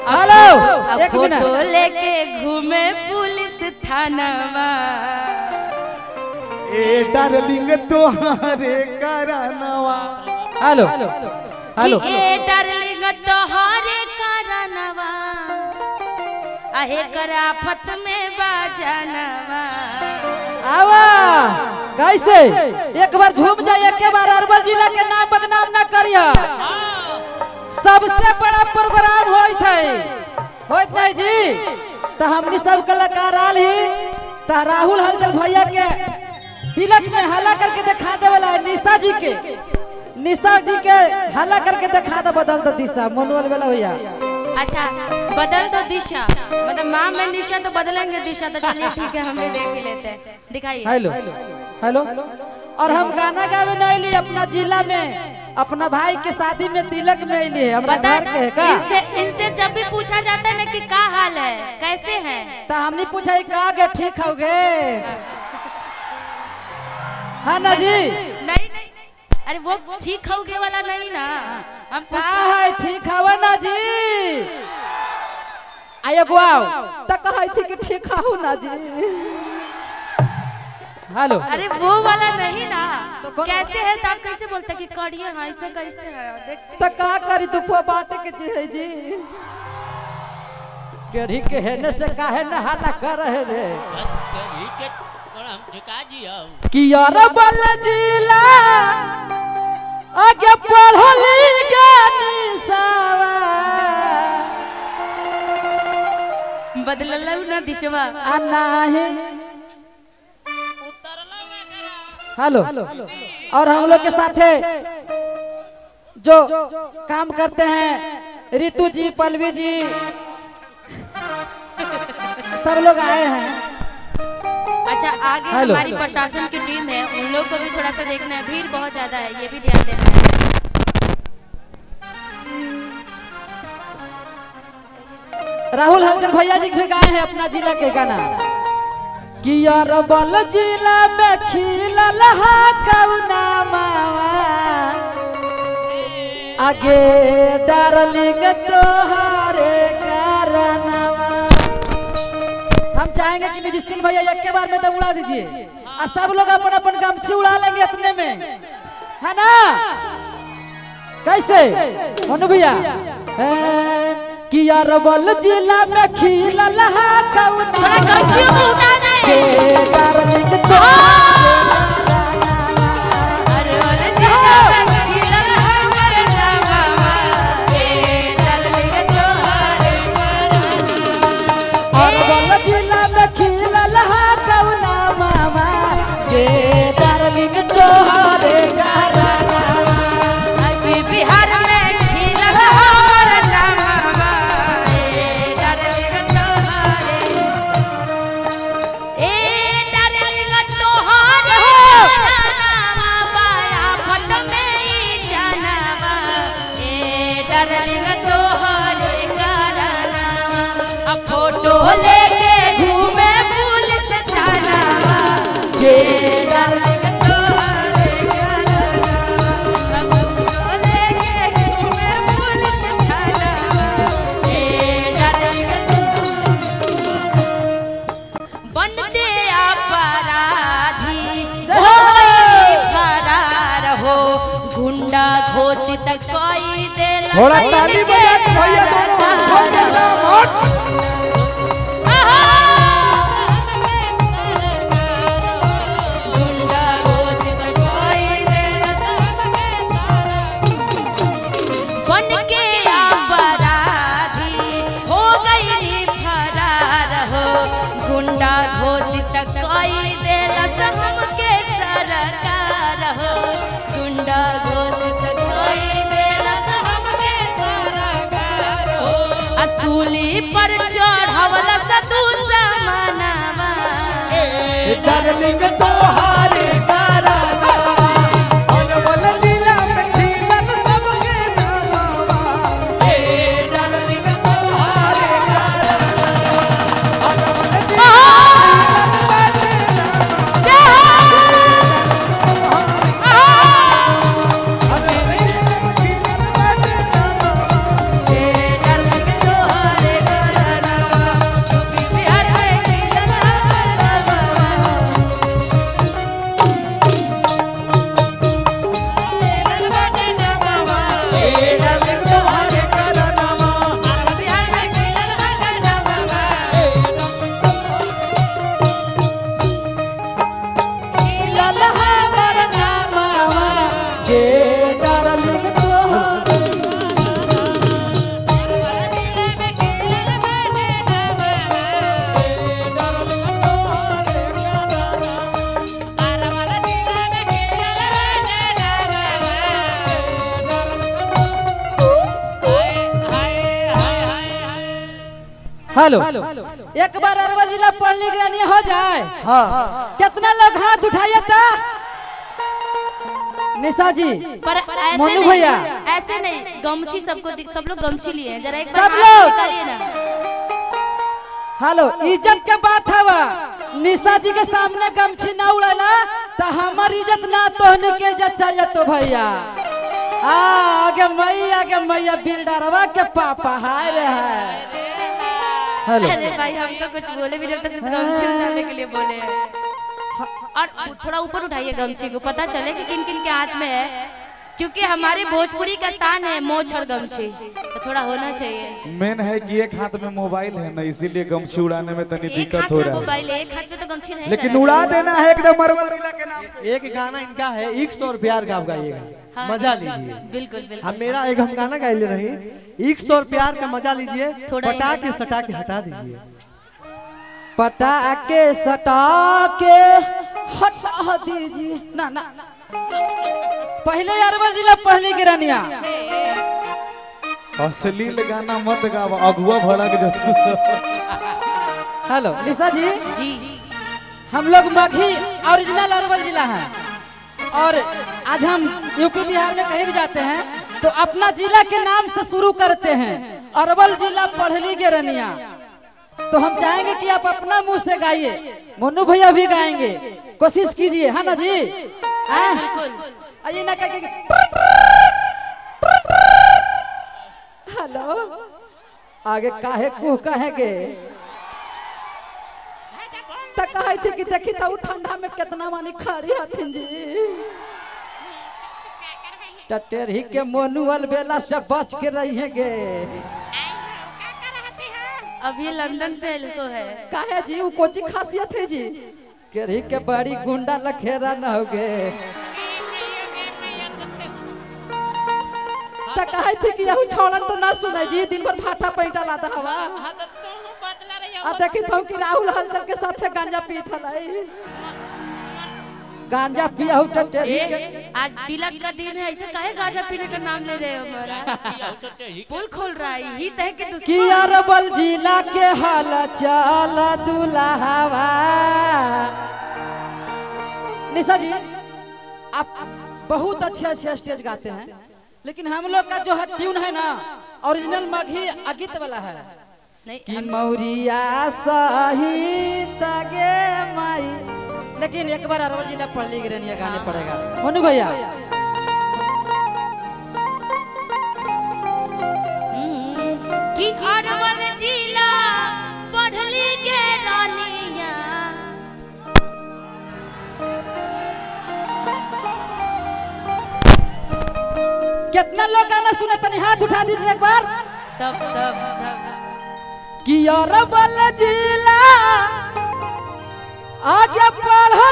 Hello एक minute photo लेके घूमे पुलिस थानावा। ए डार्लिंग तोहरे करानवा। हेलो हेलो ए डार्लिंग तोहरे करानवा आहे कराफत में बाजानवा। आवा कैसे एक बार झूम जाए एक बार अरवल जिला के नाम बदनाम ना करिया। सबसे बड़ा प्रोग्राम होइत नहीं जी तो हमनी सब कलाकार आल ही तो राहुल हलचल भैया के तिलक में हल्ला करके दिखा दे वाला है। निशा जी के हल्ला करके दिखा दे बदल दो दिशा मनोल वाला भैया। अच्छा बदल दो दिशा मतलब माँ में निशा तो बदलेंगे दिशा तो चलिए ठीक है हम भी देख ही लेते हैं दिखाइए। हेलो हेलो और हम गाना गावे नहीं लिए अपना जिला में अपना भाई के शादी में तिलक में लिए हमरा घर के है का। इनसे जब भी पूछा जाता है ना कि क्या हाल है कैसे हैं तो हमने पूछा का गे ठीक हो गए हाँ ना जी। नहीं अरे वो ठीक हो गए वाला नहीं ना हम है ठीक हवा ना जी। आयो गुआओ तो कहै थी कि ठीक हो ना जी। हेलो अरे वो वाला नहीं ना तो कैसे है तो आप कैसे बोलते कि करिए हाँ ऐसे कैसे है तो का करी तू को बाटे के जी है जी केरी के हेने से काहे न हाला कर रहे रे केरी के हम झुका जी आओ कि यार बल जिला आगे पढ़ली ज्ञानी सावा बदलल ना दिशवा अनाहे। हेलो और हम लोग के साथ जो काम करते हैं रितु जी पल्लवी जी सब लोग आए हैं। अच्छा आगे हमारी प्रशासन की टीम है उन लोग को भी थोड़ा सा देखना है भीड़ बहुत ज्यादा है ये भी ध्यान देना है। राहुल हलचल भैया जी भी गाए हैं अपना जिला के गाना कि यार बल जिला में खिलल हा कौना मावा आगे डार्लिंग तोहरे कारणवा। हम चाहेंगे कि म्यूजिशियन भैया एक के बार में तो उड़ा दीजिए और सब लोग अपन अपन गमछी उड़ा लेंगे इतने में है ना कैसे मनु भैया कि यार बल जिला में खिलल हा कौना के डार्लिंग फोटो लेके घूमे पुलिस थानावा ये डार्लिंग तोहरे करानवा। फोटो लेके घूमे पुलिस थानावा ये डार्लिंग बनते अपराधी फरार हो गुंडा घोषित कोई देला। थोड़ा ताली बजा भैया दोनों हाथ खोल के ना गुंडा घोषित कोई देला हमके सरकार हो गुंडा घोषित कोई देला हमके सरकार हो असूली पर चढ़वला सतू समानावा डार्लिंग तोहरे करानवा अरवल जिला में खिलल सबके नामवा ए डार्लिंग तोहरे करानवा अरवल जिला हेलो एक बार अरवल जिला पढ़ने के लिए हो जाए। हाँ कितना लोग हाथ उठाइए था? निशा जी पर ऐसे मोनू नहीं, भैया ऐसे नहीं, गमछी सब लोग गमछी लिए हैं, जरा एक सब बार लोग। हाथ निकालिए ना। हेलो इज्जत के बात हवा। निशा जी के सामने गमछी ना उड़ाला तो हमार इज्जत ना तोहने के इज्जत चल जातो भैया। आगे मैया बिल्डरवा के पापा हाय रे हाय। हेलो अरे भाई हम तो कुछ बोले भी नहीं, तो सिर्फ गमछी उठाने के लिए बोले हैं। और थोड़ा ऊपर उठाइए गमछी को, पता चले कि किन किन के हाथ में है, क्योंकि हमारे भोजपुरी का शान है मोछ और गमछी, तो थोड़ा होना चाहिए। मेन है कि एक हाथ में मोबाइल है ना, इसीलिए गमछी उड़ाने में तनी एक दिक्कत हाथ हो में रहा है। मोबाइल, एक हाथ में तो गमछी नहीं, लेकिन उड़ा देना है एकदम अरवल जिला के नाम। एक गाना इनका है 100 और प्यार का, आप गाइएगा, हाँ, मजा लीजिए। बिल्कुल बिल्कुल। हम मेरा एक हम गाना गाइले रही 100 और प्यार का मजा लीजिए, थोड़ा पटा के सटा के हटा दीजिए। पटा के सटा के हटा दीजिए ना ना पहले अरवल जिला पढ़ने की रानिया। अश्लील गाना मत गाव, अगुआ भड़क जतु सब। हेलो निशा जी जी हम लोग मघी ओरिजिनल अरवल जिला है, और आज हम यूपी बिहार में कहीं भी जाते हैं तो अपना जिला के नाम से शुरू करते हैं, अरवल जिला पढ़ली के रनिया। तो हम चाहेंगे कि आप अपना मुंह से गाइए, मोनू भैया भी गाएंगे, कोशिश कीजिए, है ना जी? बिल्कुल। आइए ना कह हेलो आगे काहे को कहेंगे त कहे थी कि देखी तो ठंडा में कितना मानी खड़ी हथिन जी। टटेरही के मोनुअल बेला से बच के रहिएगे। अब ये लंदन से इनको है। काहे जी वो कोची खासियत है जी? केरही के बड़ी गुंडा लखेरा न होगे। त कहे थी कि यहू छोड़न तो ना सुने जी, दिन भर फाटा पैंटा लाता हवा। आ देखी तो कि राहुल हलचल के साथे गांजा पीत हलाई, गांजा पिया हूं टटेरी। आज तिलक का दिन है, ऐसे काहे गांजा पीने का नाम ले रहे हो? हमारा पुल खोल रहा है, ही तह के कि दुश्मन। अरवल जिला के हाल चाल दुल्हावा। निशा जी आप बहुत अच्छे स्टेज गाते हैं, लेकिन हम लोग का जो है ट्यून है ना ओरिजिनल मघी अगित वाला है कि मौरिया सहित गे माई। लेकिन एक बार अरवल जिला पढ़ली गिरनिया गाने पड़ेगा मोनू भैया। कि अरवल जिला पढ़ली के रानिया। कितना लोग गाना सुने तनी हाथ उठा दीजिए एक बार। सब सब सब कि अरवल जिला आगे पढ़